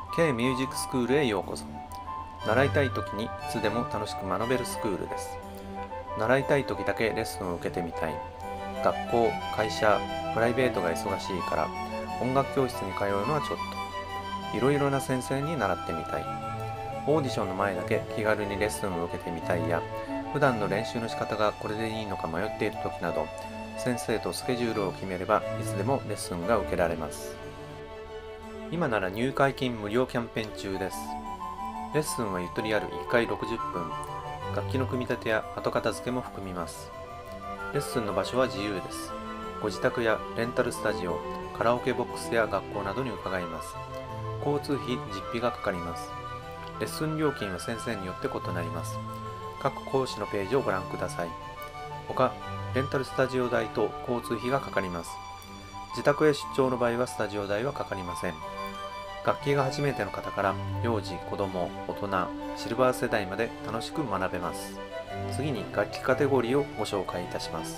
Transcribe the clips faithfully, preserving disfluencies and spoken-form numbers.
K ミュージックスクールへようこそ。習いたい時にいつでも楽しく学べるスクールです。習いたい時だけレッスンを受けてみたい。学校、会社、プライベートが忙しいから音楽教室に通うのはちょっと。いろいろな先生に習ってみたい。オーディションの前だけ気軽にレッスンを受けてみたいや、普段の練習の仕方がこれでいいのか迷っている時など、先生とスケジュールを決めればいつでもレッスンが受けられます。今なら入会金無料キャンペーン中です。レッスンはゆとりあるいっかいろくじゅっぷん、楽器の組み立てや後片付けも含みます。レッスンの場所は自由です。ご自宅やレンタルスタジオ、カラオケボックスや学校などに伺います。交通費、実費がかかります。レッスン料金は先生によって異なります。各講師のページをご覧ください。他、レンタルスタジオ代と交通費がかかります。自宅へ出張の場合はスタジオ代はかかりません。楽器が初めての方から幼児、子供、大人、シルバー世代まで楽しく学べます。次に楽器カテゴリーをご紹介いたします。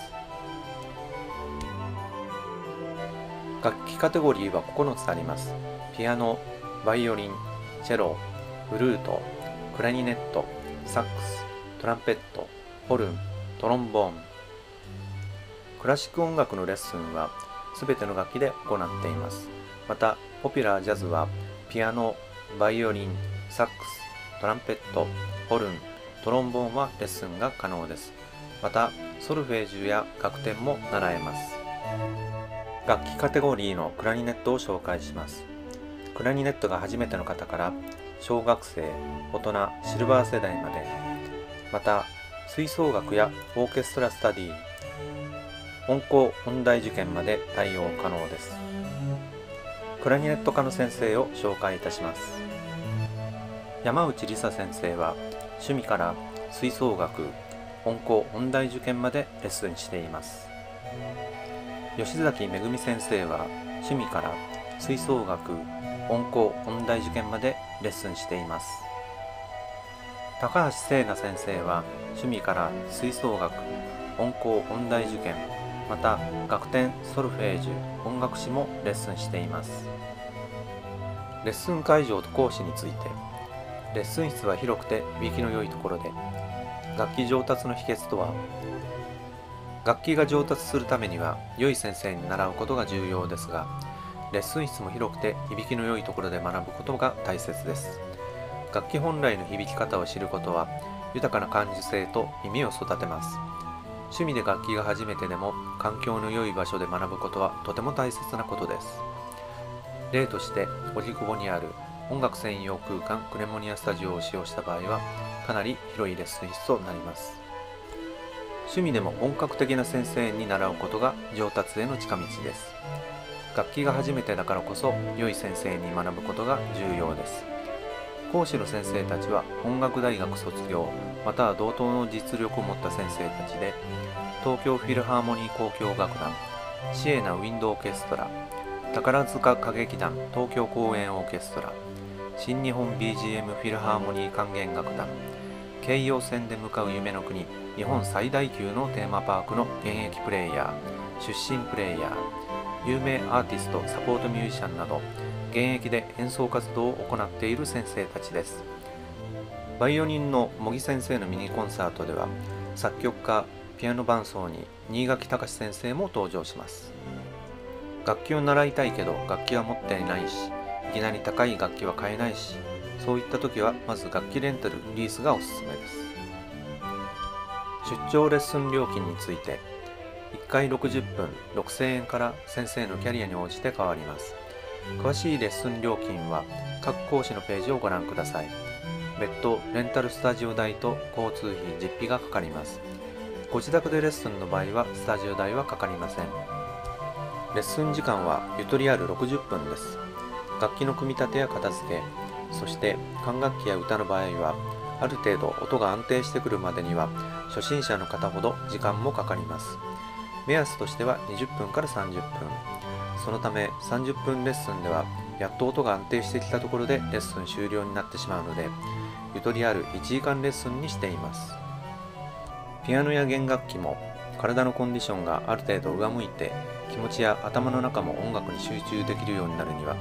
楽器カテゴリーはここのつあります。ピアノ、バイオリン、チェロ、フルート、クラリネット、サックス、トランペット、ホルン、トロンボーン。クラシック音楽のレッスンはすべての楽器で行っています。また、ポピュラージャズはピアノ、バイオリン、サックス、トランペット、ホルン、トロンボーンはレッスンが可能です。また、ソルフェージュや楽点も習えます。楽器カテゴリーのクラリネットを紹介します。クラリネットが初めての方から小学生、大人、シルバー世代まで、また吹奏楽やオーケストラスタディ、音高音大受験まで対応可能です。クラリネット科の先生を紹介いたします。山内梨沙先生は趣味から吹奏楽、音高音大受験までレッスンしています。吉崎めぐみ先生は趣味から吹奏楽、音高音大受験までレッスンしています。高橋聖奈先生は趣味から吹奏楽、音高音大受験、また楽点、ソルフェージュ、音楽史もレッスンしています。レッスン会場と講師について、レッスン室は広くて響きの良いところで、楽器上達の秘訣とは、楽器が上達するためには良い先生に習うことが重要ですが、レッスン室も広くて響きの良いところで学ぶことが大切です。楽器本来の響き方を知ることは、豊かな感受性と耳を育てます。趣味で楽器が初めてでも環境の良い場所で学ぶことはとても大切なことです。例として、荻窪にある音楽専用空間クレモニアスタジオを使用した場合は、かなり広いレッスン室となります。趣味でも本格的な先生に習うことが上達への近道です。楽器が初めてだからこそ、良い先生に学ぶことが重要です。講師の先生たちは音楽大学卒業、または同等の実力を持った先生たちで、東京フィルハーモニー交響楽団、シエナウィンドオーケストラ、宝塚歌劇団東京公演オーケストラ、新日本 ビージーエム フィルハーモニー管弦楽団、京葉線で向かう夢の国、日本最大級のテーマパークの現役プレイヤー、出身プレイヤー、有名アーティスト、サポートミュージシャンなど、現役で演奏活動を行っている先生たちです。バイオリンの茂木先生のミニコンサートでは、作曲家、ピアノ伴奏に新垣隆先生も登場します。楽器を習いたいけど楽器は持っていないし、いきなり高い楽器は買えないし、そういった時はまず楽器レンタル・リースがおすすめです。出張レッスン料金について、いっかいろくじゅっぷんろくせんえんから先生のキャリアに応じて変わります。詳しいレッスン料金は各講師のページをご覧ください。別途レンタルスタジオ代と交通費、実費がかかります。ご自宅でレッスンの場合はスタジオ代はかかりません。レッスン時間はゆとりあるろくじゅっぷんです。楽器の組み立てや片付け、そして管楽器や歌の場合は、ある程度音が安定してくるまでには初心者の方ほど時間もかかります。目安としてはにじゅっぷんからさんじゅっぷん。そのためさんじゅっぷんレッスンではやっと音が安定してきたところでレッスン終了になってしまうので、ゆとりあるいちじかんレッスンにしています。ピアノや弦楽器も体のコンディションがある程度上向いて、気持ちや頭の中も音楽に集中できるようになるには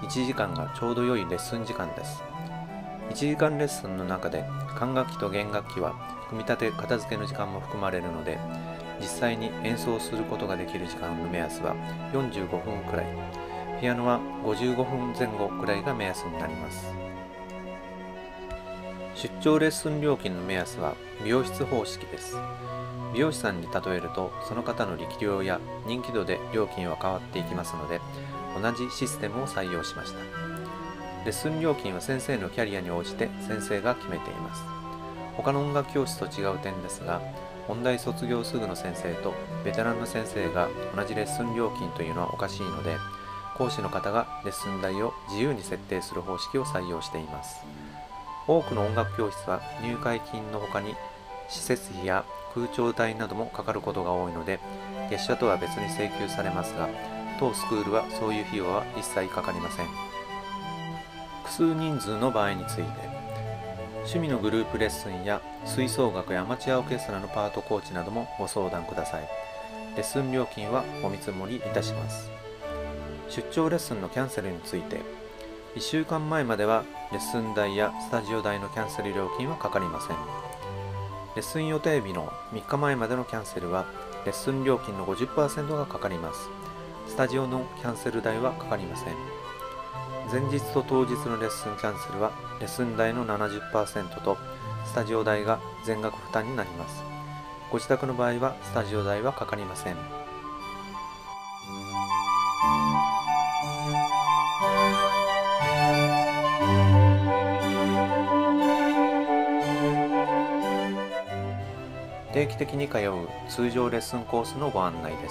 いちじかんがちょうど良いレッスン時間です。いちじかんレッスンの中で管楽器と弦楽器は組み立て片付けの時間も含まれるので、実際に演奏することができる時間の目安はよんじゅうごふんくらい、ピアノはごじゅうごふんぜん後くらいが目安になります。出張レッスン料金の目安は美容室方式です。美容師さんに例えると、その方の力量や人気度で料金は変わっていきますので、同じシステムを採用しました。レッスン料金は先生のキャリアに応じて先生が決めています。他の音楽教室と違う点ですが、音大卒業すぐの先生とベテランの先生が同じレッスン料金というのはおかしいので、講師の方がレッスン代を自由に設定する方式を採用しています。多くの音楽教室は入会金の他に施設費や空調代などもかかることが多いので、月謝とは別に請求されますが、当スクールはそういう費用は一切かかりません。複数人数の場合について、趣味のグループレッスンや吹奏楽やアマチュアオーケストラのパートコーチなどもご相談ください。レッスン料金はお見積もりいたします。出張レッスンのキャンセルについて、いっしゅうかんまえまではレッスン代やスタジオ代のキャンセル料金はかかりません。レッスン予定日のみっかまえまでのキャンセルはレッスン料金の ごじゅっパーセント がかかります。スタジオのキャンセル代はかかりません。前日と当日のレッスンキャンセルはレッスン代の ななじゅっパーセント とスタジオ代が全額負担になります。ご自宅の場合はスタジオ代はかかりません。定期的に通う通常レッスンコースのご案内です。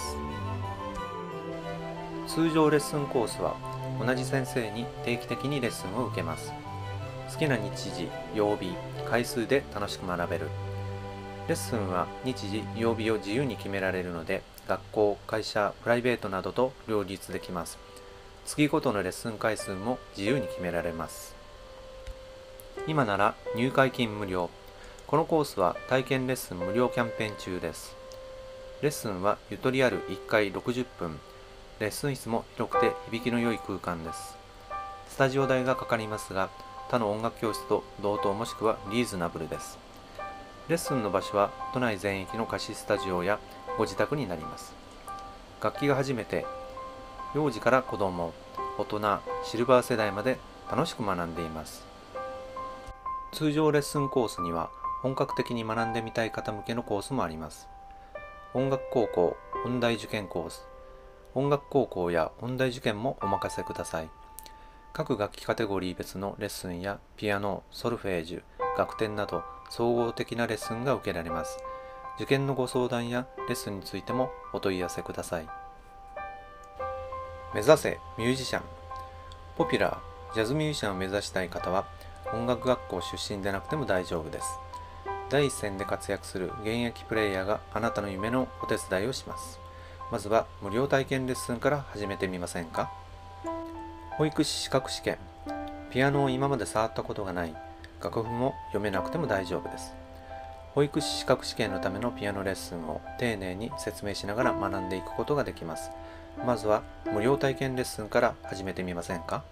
通常レッスンコースは同じ先生に定期的にレッスンを受けます。好きな日時、曜日、回数で楽しく学べる。レッスンは日時、曜日を自由に決められるので、学校、会社、プライベートなどと両立できます。月ごとのレッスン回数も自由に決められます。今なら入会金無料。このコースは体験レッスン無料キャンペーン中です。レッスンはゆとりあるいっかいろくじゅっぷん。レッスン室も広くて響きの良い空間です。スタジオ代がかかりますが、他の音楽教室と同等もしくはリーズナブルです。レッスンの場所は都内全域の貸しスタジオやご自宅になります。楽器が初めて、幼児から子供、大人、シルバー世代まで楽しく学んでいます。通常レッスンコースには本格的に学んでみたい方向けのコースもあります。音楽高校、音大受験コース、音楽高校や音大受験もお任せください。各楽器カテゴリー別のレッスンやピアノ、ソルフェージュ、楽天など総合的なレッスンが受けられます。受験のご相談やレッスンについてもお問い合わせください。目指せミュージシャン。ポピュラー、ジャズミュージシャンを目指したい方は音楽学校出身でなくても大丈夫です。第一線で活躍する現役プレイヤーがあなたの夢のお手伝いをします。まずは無料体験レッスンから始めてみませんか？保育士資格試験。ピアノを今まで触ったことがない。楽譜も読めなくても大丈夫です。保育士資格試験のためのピアノレッスンを丁寧に説明しながら学んでいくことができます。まずは無料体験レッスンから始めてみませんか？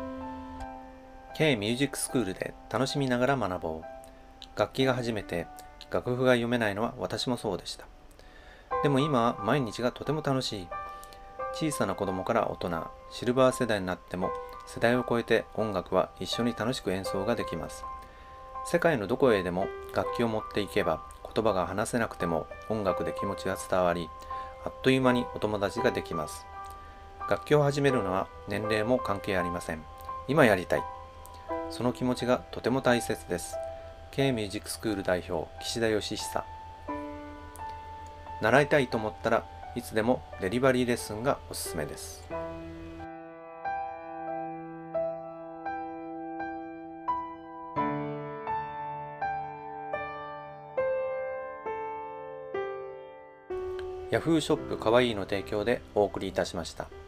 K ミュージックスクールで楽しみながら学ぼう。楽器が初めて楽譜が読めないのは私もそうでした。でも今は毎日がとても楽しい。小さな子供から大人、シルバー世代になっても世代を超えて音楽は一緒に楽しく演奏ができます。世界のどこへでも楽器を持っていけば言葉が話せなくても音楽で気持ちが伝わり、あっという間にお友達ができます。楽器を始めるのは年齢も関係ありません。今やりたい。その気持ちがとても大切です。K ミュージックスクール代表岸田義久。習いたいと思ったらいつでもデリバリーレッスンがおすすめです。ヤフーショップかわいいの提供でお送りいたしました。